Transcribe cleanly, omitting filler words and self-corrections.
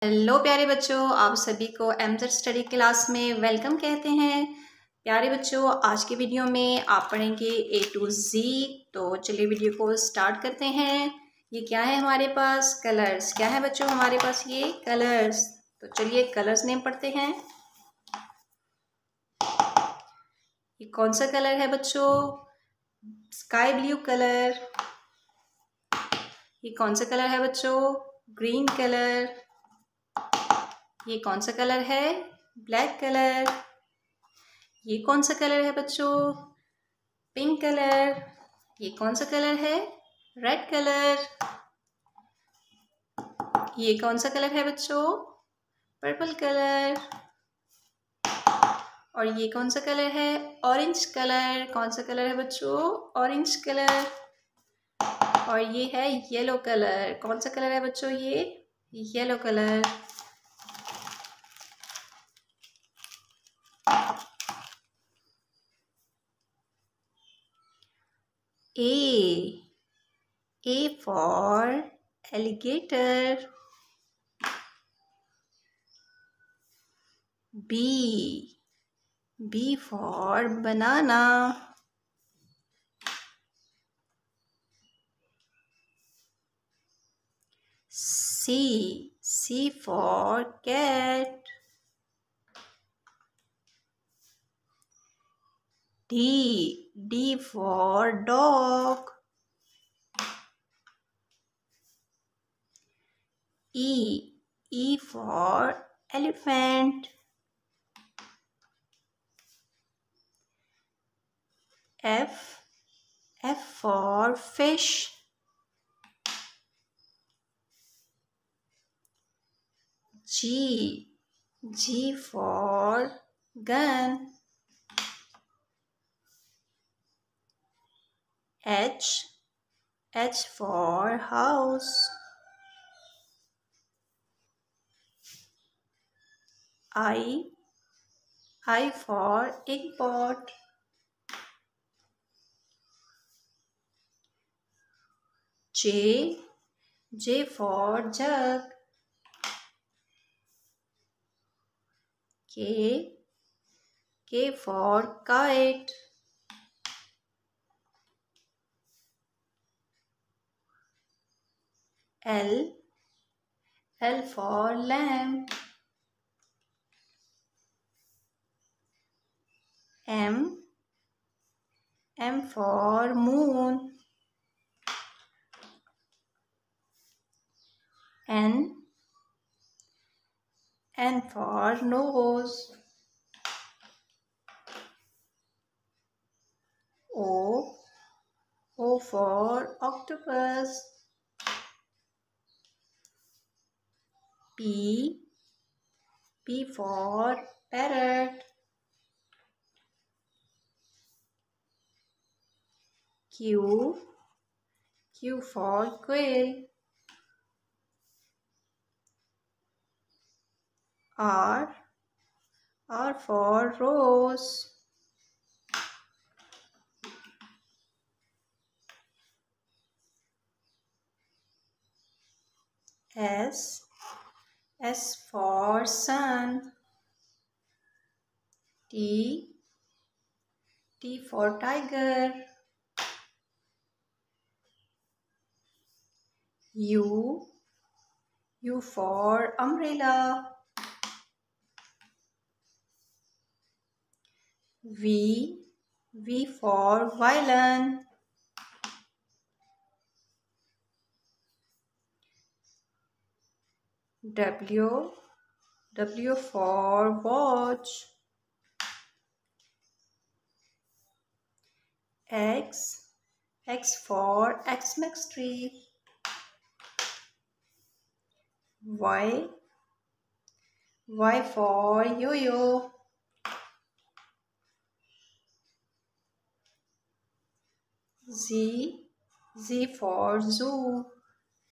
Hello प्यारे बच्चों, आप सभी को एमजेड स्टडी क्लास में वेलकम कहते हैं। प्यारे बच्चों, आज की वीडियो में आप पढ़ेंगे A to Z। तो चलिए वीडियो को स्टार्ट करते हैं। ये क्या है हमारे पास? कलर्स। क्या है बच्चों हमारे पास? ये कलर्स। तो चलिए कलर्स नेम पढ़ते हैं। ये कौन सा कलर है बच्चों? Sky blue colour. ये कौन सा कलर है बच्चों? Green colour. ये कौन सा कलर है? Black colour. ये कौन सा कलर है बच्चों? Pink colour. ये कौन सा कलर है? Red colour. ये कौन सा कलर है बच्चों? Purple colour. और ये कौन सा कलर है? Orange colour. कौन सा कलर है बच्चों? Orange colour. और ये है येलो कलर। कौन सा कलर है बच्चों? ये yellow colour. A for alligator. B for banana. C for cat. D for dog. E for elephant. F for fish. G for gun. H for house. I for egg pot. J for jug. K for kite. L for lamp. M for moon. N for nose. O for octopus. P for parrot. Q for quail. R for rose. S for sun. T for tiger. U for umbrella. V for violin. W for watch. X for Xmas tree. Y for yo-yo. Z for zoo.